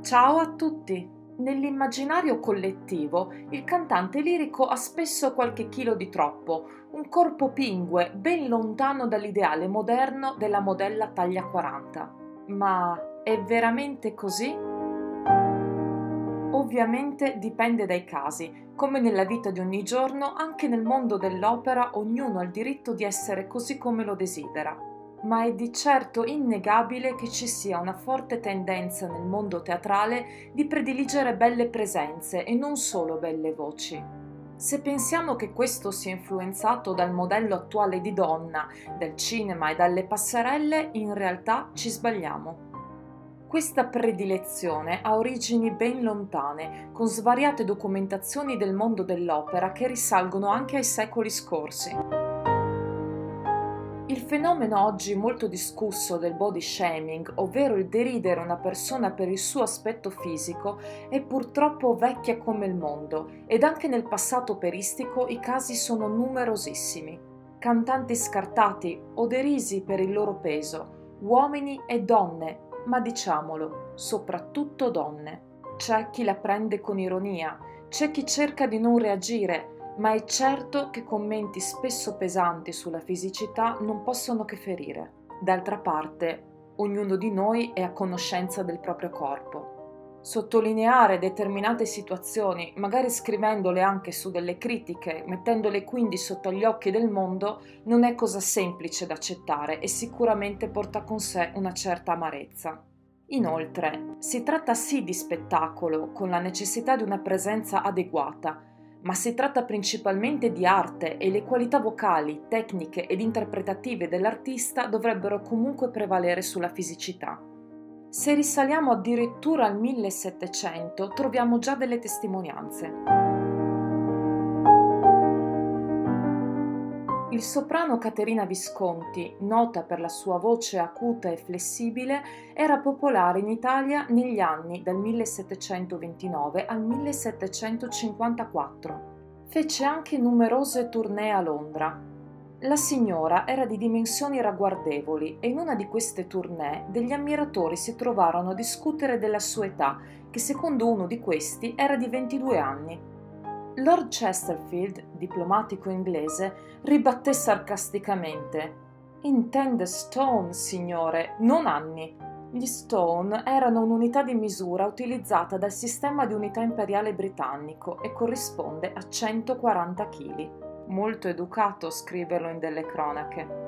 Ciao a tutti! Nell'immaginario collettivo il cantante lirico ha spesso qualche chilo di troppo, un corpo pingue ben lontano dall'ideale moderno della modella taglia 40. Ma è veramente così? Ovviamente dipende dai casi. Come nella vita di ogni giorno, anche nel mondo dell'opera ognuno ha il diritto di essere così come lo desidera. Ma è di certo innegabile che ci sia una forte tendenza nel mondo teatrale di prediligere belle presenze e non solo belle voci. Se pensiamo che questo sia influenzato dal modello attuale di donna, dal cinema e dalle passerelle, in realtà ci sbagliamo. Questa predilezione ha origini ben lontane, con svariate documentazioni del mondo dell'opera che risalgono anche ai secoli scorsi. Il fenomeno oggi molto discusso del body shaming, ovvero il deridere una persona per il suo aspetto fisico, è purtroppo vecchia come il mondo ed anche nel passato operistico i casi sono numerosissimi. Cantanti scartati o derisi per il loro peso, uomini e donne, ma diciamolo, soprattutto donne. C'è chi la prende con ironia, c'è chi cerca di non reagire, ma è certo che commenti spesso pesanti sulla fisicità non possono che ferire. D'altra parte, ognuno di noi è a conoscenza del proprio corpo. Sottolineare determinate situazioni, magari scrivendole anche su delle critiche, mettendole quindi sotto gli occhi del mondo, non è cosa semplice da accettare e sicuramente porta con sé una certa amarezza. Inoltre, si tratta sì di spettacolo, con la necessità di una presenza adeguata, ma si tratta principalmente di arte e le qualità vocali, tecniche ed interpretative dell'artista dovrebbero comunque prevalere sulla fisicità. Se risaliamo addirittura al 1700 troviamo già delle testimonianze. Il soprano Caterina Visconti, nota per la sua voce acuta e flessibile, era popolare in Italia negli anni dal 1729 al 1754. Fece anche numerose tournée a Londra. La signora era di dimensioni ragguardevoli e in una di queste tournée degli ammiratori si trovarono a discutere della sua età, che secondo uno di questi era di 22 anni. Lord Chesterfield, diplomatico inglese, ribatté sarcasticamente: «Intende stone, signore, non anni». Gli stone erano un'unità di misura utilizzata dal sistema di unità imperiale britannico e corrisponde a 140 kg. Molto educato scriverlo in delle cronache.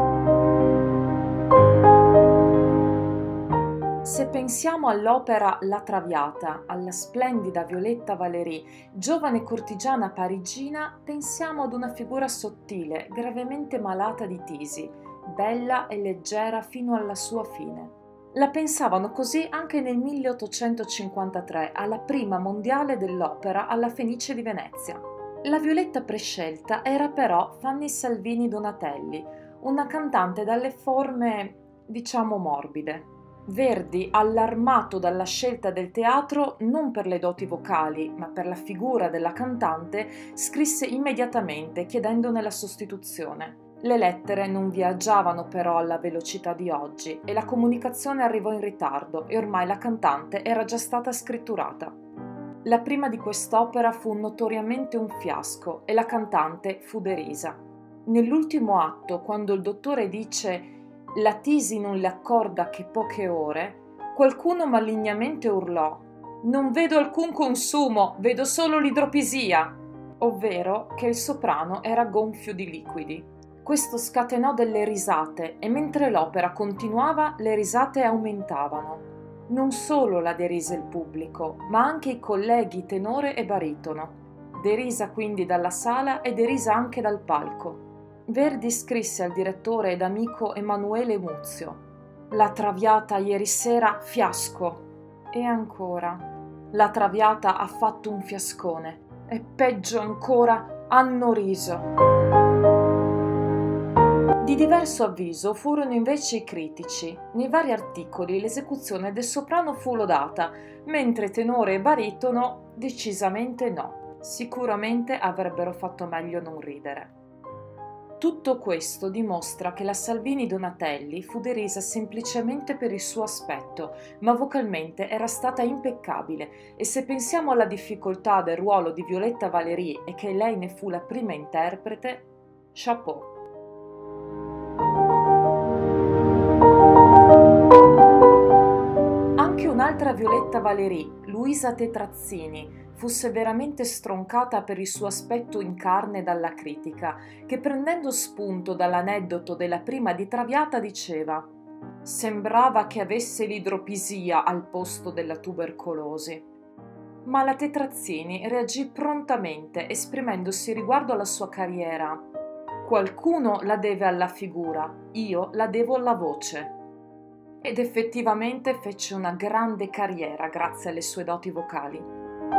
Se pensiamo all'opera La Traviata, alla splendida Violetta Valéry, giovane cortigiana parigina, pensiamo ad una figura sottile, gravemente malata di tisi, bella e leggera fino alla sua fine. La pensavano così anche nel 1853, alla prima mondiale dell'opera alla Fenice di Venezia. La Violetta prescelta era però Fanny Salvini Donatelli, una cantante dalle forme, diciamo, morbide. Verdi, allarmato dalla scelta del teatro non per le doti vocali, ma per la figura della cantante, scrisse immediatamente chiedendone la sostituzione. Le lettere non viaggiavano però alla velocità di oggi e la comunicazione arrivò in ritardo e ormai la cantante era già stata scritturata. La prima di quest'opera fu notoriamente un fiasco e la cantante fu derisa. Nell'ultimo atto, quando il dottore dice «La tisi non le accorda che poche ore», qualcuno malignamente urlò «Non vedo alcun consumo, vedo solo l'idropisia», ovvero che il soprano era gonfio di liquidi. Questo scatenò delle risate e mentre l'opera continuava le risate aumentavano. Non solo la derise il pubblico, ma anche i colleghi tenore e baritono. Derisa quindi dalla sala e derisa anche dal palco. Verdi scrisse al direttore ed amico Emanuele Muzio: «La Traviata ieri sera fiasco». E ancora: «La Traviata ha fatto un fiascone». E peggio ancora: «hanno riso». Di diverso avviso furono invece i critici. Nei vari articoli l'esecuzione del soprano fu lodata, mentre tenore e baritono decisamente no. Sicuramente avrebbero fatto meglio non ridere. Tutto questo dimostra che la Salvini Donatelli fu derisa semplicemente per il suo aspetto, ma vocalmente era stata impeccabile, e se pensiamo alla difficoltà del ruolo di Violetta Valéry e che lei ne fu la prima interprete, chapeau. Anche un'altra Violetta Valéry, Luisa Tetrazzini, fu severamente stroncata per il suo aspetto in carne dalla critica, che prendendo spunto dall'aneddoto della prima di Traviata diceva: «Sembrava che avesse l'idropisia al posto della tubercolosi». Ma la Tetrazzini reagì prontamente, esprimendosi riguardo alla sua carriera: «Qualcuno la deve alla figura, io la devo alla voce». Ed effettivamente fece una grande carriera grazie alle sue doti vocali.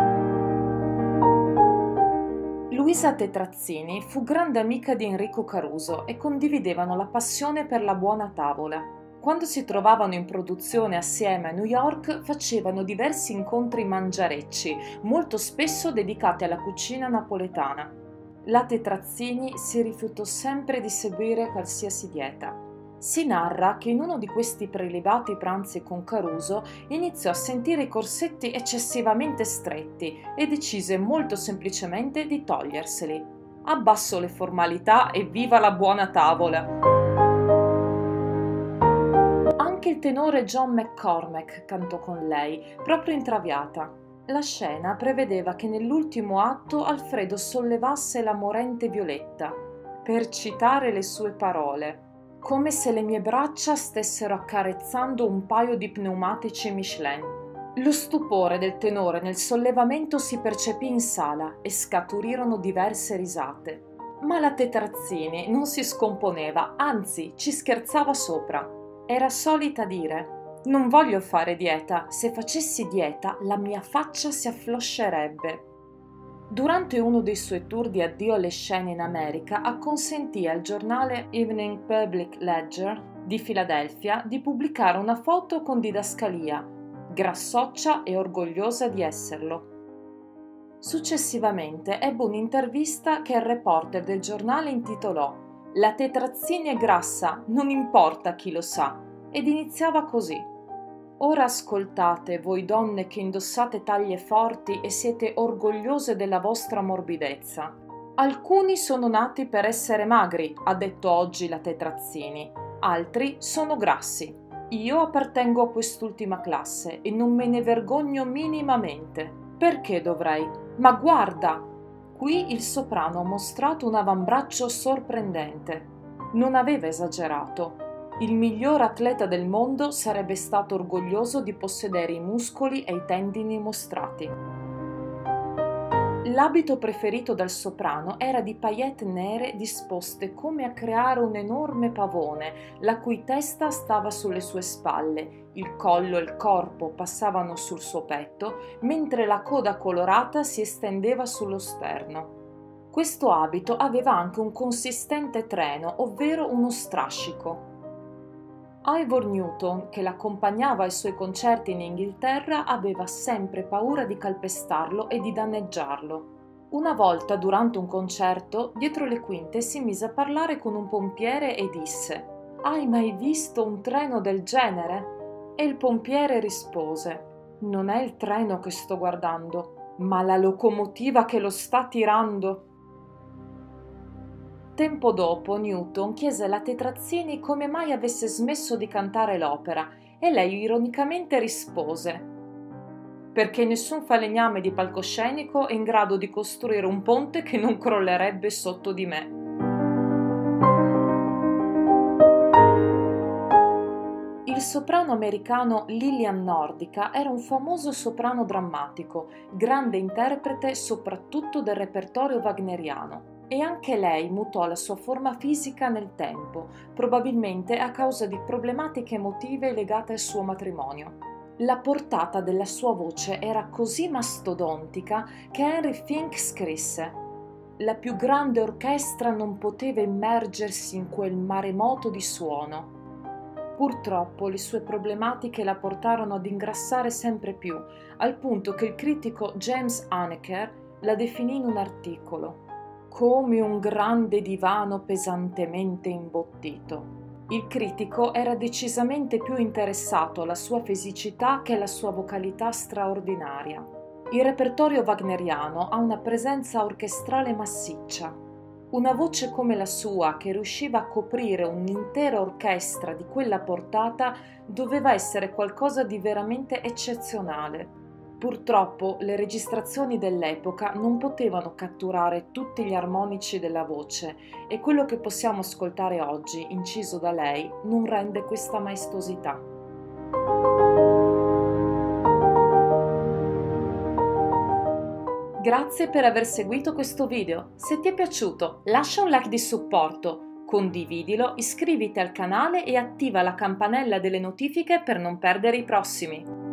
Luisa Tetrazzini fu grande amica di Enrico Caruso e condividevano la passione per la buona tavola. Quando si trovavano in produzione assieme a New York, facevano diversi incontri mangiarecci, molto spesso dedicati alla cucina napoletana. La Tetrazzini si rifiutò sempre di seguire qualsiasi dieta. Si narra che in uno di questi prelibati pranzi con Caruso iniziò a sentire i corsetti eccessivamente stretti e decise molto semplicemente di toglierseli. Abbasso le formalità e viva la buona tavola! Anche il tenore John McCormack cantò con lei, proprio in Traviata. La scena prevedeva che nell'ultimo atto Alfredo sollevasse la morente Violetta, per citare le sue parole: «come se le mie braccia stessero accarezzando un paio di pneumatici Michelin». Lo stupore del tenore nel sollevamento si percepì in sala e scaturirono diverse risate. Ma la Tetrazzini non si scomponeva, anzi ci scherzava sopra. Era solita dire: «Non voglio fare dieta, se facessi dieta la mia faccia si affloscerebbe». Durante uno dei suoi tour di addio alle scene in America, acconsentì al giornale Evening Public Ledger di Filadelfia di pubblicare una foto con didascalia, grassoccia e orgogliosa di esserlo. Successivamente ebbe un'intervista che il reporter del giornale intitolò «La Tetrazzini è grassa, non importa chi lo sa», ed iniziava così: «Ora ascoltate, voi donne che indossate taglie forti e siete orgogliose della vostra morbidezza. Alcuni sono nati per essere magri», ha detto oggi la Tetrazzini, «altri sono grassi. Io appartengo a quest'ultima classe e non me ne vergogno minimamente. Perché dovrei? Ma guarda!» Qui il soprano ha mostrato un avambraccio sorprendente. Non aveva esagerato. Il miglior atleta del mondo sarebbe stato orgoglioso di possedere i muscoli e i tendini mostrati. L'abito preferito dal soprano era di paillette nere disposte come a creare un enorme pavone, la cui testa stava sulle sue spalle, il collo e il corpo passavano sul suo petto, mentre la coda colorata si estendeva sullo sterno. Questo abito aveva anche un consistente treno, ovvero uno strascico. Ivor Newton, che l'accompagnava ai suoi concerti in Inghilterra, aveva sempre paura di calpestarlo e di danneggiarlo. Una volta, durante un concerto, dietro le quinte si mise a parlare con un pompiere e disse: «Hai mai visto un treno del genere?» E il pompiere rispose: «Non è il treno che sto guardando, ma la locomotiva che lo sta tirando». Tempo dopo Newton chiese alla Tetrazzini come mai avesse smesso di cantare l'opera e lei ironicamente rispose: «Perché nessun falegname di palcoscenico è in grado di costruire un ponte che non crollerebbe sotto di me». Il soprano americano Lillian Nordica era un famoso soprano drammatico, grande interprete soprattutto del repertorio wagneriano. E anche lei mutò la sua forma fisica nel tempo, probabilmente a causa di problematiche emotive legate al suo matrimonio. La portata della sua voce era così mastodontica che Henry Fink scrisse: «La più grande orchestra non poteva immergersi in quel maremoto di suono». Purtroppo le sue problematiche la portarono ad ingrassare sempre più, al punto che il critico James Huneker la definì in un articolo: come un grande divano pesantemente imbottito. Il critico era decisamente più interessato alla sua fisicità che alla sua vocalità straordinaria. Il repertorio wagneriano ha una presenza orchestrale massiccia. Una voce come la sua, che riusciva a coprire un'intera orchestra di quella portata, doveva essere qualcosa di veramente eccezionale. Purtroppo le registrazioni dell'epoca non potevano catturare tutti gli armonici della voce e quello che possiamo ascoltare oggi, inciso da lei, non rende questa maestosità. Grazie per aver seguito questo video. Se ti è piaciuto, lascia un like di supporto, condividilo, iscriviti al canale e attiva la campanella delle notifiche per non perdere i prossimi.